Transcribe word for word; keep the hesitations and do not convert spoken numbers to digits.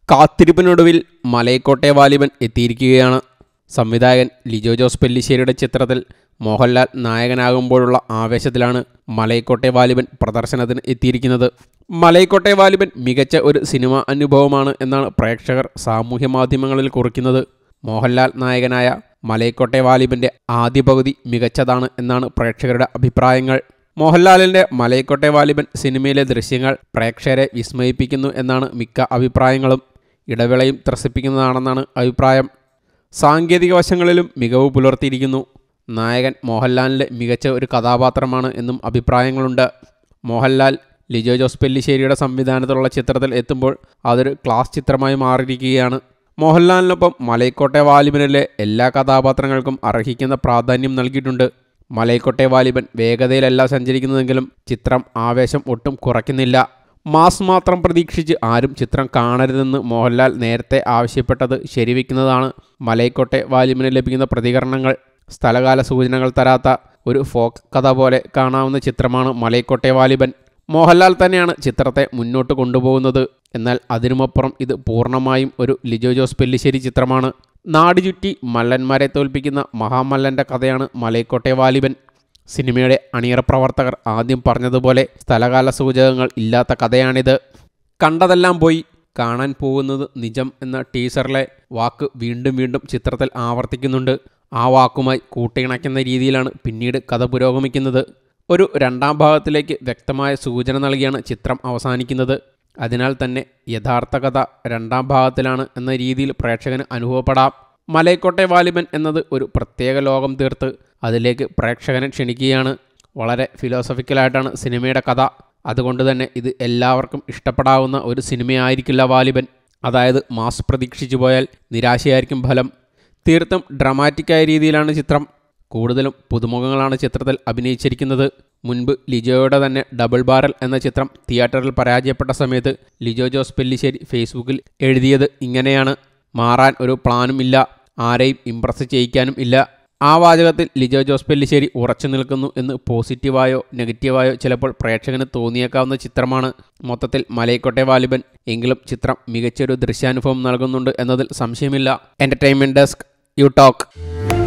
കാത്തിരിപ്പിനൊടുവിൽ മലൈക്കോട്ടെ വാലിബൻ എത്തിയിരിക്കുകയാണ്. സംവിധായകൻ ലിജോ ജോസ് പെല്ലിശ്ശേരിയുടെ ചിത്രത്തിൽ മോഹൻലാൽ നായകനാകുമ്പോഴുള്ള ആവേശത്തിലാണ് മലൈക്കോട്ടെ വാലിബൻ പ്രദർശനത്തിന് എത്തിയിരിക്കുന്നത്. മലൈക്കോട്ടെ വാലിബൻ മികച്ച ഒരു സിനിമാ അനുഭവമാണ് എന്നാണ് പ്രേക്ഷകർ സാമൂഹ്യ മാധ്യമങ്ങളിൽ കുറിക്കുന്നത്. മോഹൻലാൽ നായകനായ മലൈക്കോട്ടെ വാലിബൻ്റെ ആദ്യ പകുതി മികച്ചതാണ് എന്നാണ് പ്രേക്ഷകരുടെ അഭിപ്രായങ്ങൾ. മോഹൻലാലിൻ്റെ മലൈക്കോട്ടെ വാലിബൻ സിനിമയിലെ ദൃശ്യങ്ങൾ പ്രേക്ഷകരെ വിസ്മയിപ്പിക്കുന്നു എന്നാണ് മിക്ക അഭിപ്രായങ്ങളും. ഇടവേളയും ത്രസിപ്പിക്കുന്നതാണെന്നാണ് അഭിപ്രായം. സാങ്കേതിക വശങ്ങളിലും മികവ് പുലർത്തിയിരിക്കുന്നു. നായകൻ മോഹൻലാലിൻ്റെ മികച്ച ഒരു കഥാപാത്രമാണ് എന്നും അഭിപ്രായങ്ങളുണ്ട്. മോഹൻലാൽ ലിജോ ജോസ് പെല്ലിശ്ശേരിയുടെ സംവിധാനത്തിലുള്ള ചിത്രത്തിൽ എത്തുമ്പോൾ അതൊരു ക്ലാസ് ചിത്രമായി മാറിയിരിക്കുകയാണ്. മോഹൻലാലിനൊപ്പം മലൈക്കോട്ടെ വാലിബനിലെ എല്ലാ കഥാപാത്രങ്ങൾക്കും അർഹിക്കുന്ന പ്രാധാന്യം നൽകിയിട്ടുണ്ട്. മലൈക്കോട്ടെ വാലിബൻ വേഗതയിലല്ല സഞ്ചരിക്കുന്നതെങ്കിലും ചിത്രം ആവേശം ഒട്ടും കുറയ്ക്കുന്നില്ല. മാസ് മാത്രം പ്രതീക്ഷിച്ച് ആരും ചിത്രം കാണരുതെന്ന് മോഹൻലാൽ നേരത്തെ ആവശ്യപ്പെട്ടത് ശരിവെക്കുന്നതാണ് മലൈക്കോട്ടെ വാലിബന് ലഭിക്കുന്ന പ്രതികരണങ്ങൾ. സ്ഥലകാല സൂചനകൾ തരാത്ത ഒരു ഫോക്ക് കഥ പോലെ കാണാവുന്ന ചിത്രമാണ് മലൈക്കോട്ടെ വാലിബൻ. മോഹൻലാൽ തന്നെയാണ് ചിത്രത്തെ മുന്നോട്ട് കൊണ്ടുപോകുന്നത്. എന്നാൽ അതിനുമപ്പുറം ഇത് പൂർണ്ണമായും ഒരു ലിജോ ജോസ് പെല്ലിശ്ശേരി ചിത്രമാണ്. നാടുചുറ്റി മല്ലന്മാരെ തോൽപ്പിക്കുന്ന മഹാമല്ലൻ്റെ കഥയാണ് മലൈക്കോട്ടെ വാലിബൻ. സിനിമയുടെ അണിയറ പ്രവർത്തകർ ആദ്യം പറഞ്ഞതുപോലെ സ്ഥലകാല സൂചകങ്ങൾ ഇല്ലാത്ത കഥയാണിത്. കണ്ടതെല്ലാം പോയി, കാണാൻ പോകുന്നത് നിജം എന്ന ടീസറിലെ വാക്ക് വീണ്ടും വീണ്ടും ചിത്രത്തിൽ ആവർത്തിക്കുന്നുണ്ട്. ആ വാക്കുമായി കൂട്ടിയിണയ്ക്കുന്ന രീതിയിലാണ് പിന്നീട് കഥ പുരോഗമിക്കുന്നത്. ഒരു രണ്ടാം ഭാഗത്തിലേക്ക് വ്യക്തമായ സൂചന നൽകിയാണ് ചിത്രം അവസാനിക്കുന്നത്. അതിനാൽ തന്നെ യഥാർത്ഥ കഥ രണ്ടാം ഭാഗത്തിലാണ് എന്ന രീതിയിൽ പ്രേക്ഷകന് അനുഭവപ്പെടാം. മലൈക്കോട്ടെ വാലിബൻ എന്നത് ഒരു പ്രത്യേക ലോകം തീർത്ത് അതിലേക്ക് പ്രേക്ഷകനെ ക്ഷണിക്കുകയാണ്. വളരെ ഫിലോസഫിക്കലായിട്ടാണ് സിനിമയുടെ കഥ. അതുകൊണ്ട് തന്നെ ഇത് എല്ലാവർക്കും ഇഷ്ടപ്പെടാവുന്ന ഒരു സിനിമയായിരിക്കില്ല വാലിബൻ. അതായത് മാസ് പ്രതീക്ഷിച്ചു പോയാൽ നിരാശയായിരിക്കും ഫലം. തീർത്തും ഡ്രമാറ്റിക്കായ രീതിയിലാണ് ചിത്രം. കൂടുതലും പുതുമുഖങ്ങളാണ് ചിത്രത്തിൽ അഭിനയിച്ചിരിക്കുന്നത്. മുൻപ് ലിജോയുടെ തന്നെ ഡബിൾ ബാരൽ എന്ന ചിത്രം തിയേറ്ററിൽ പരാജയപ്പെട്ട സമയത്ത് ലിജോ ജോസ് പെല്ലിശ്ശേരി ഫേസ്ബുക്കിൽ എഴുതിയത് ഇങ്ങനെയാണ്: മാറാൻ ഒരു പ്ലാനും ഇല്ല, ആരെയും ഇംപ്രസ് ചെയ്യിക്കാനും ഇല്ല. ആ വാചകത്തിൽ ലിജോ ജോസ് പെല്ലിശ്ശേരി ഉറച്ചു നിൽക്കുന്നു എന്ന് പോസിറ്റീവായോ നെഗറ്റീവായോ ചിലപ്പോൾ പ്രേക്ഷകന് തോന്നിയേക്കാവുന്ന ചിത്രമാണ് മൊത്തത്തിൽ മലൈക്കോട്ടെ വാലിബൻ. എങ്കിലും ചിത്രം മികച്ചൊരു ദൃശ്യാനുഭവം നൽകുന്നുണ്ട് എന്നതിൽ സംശയമില്ല. Entertainment desk, U talk.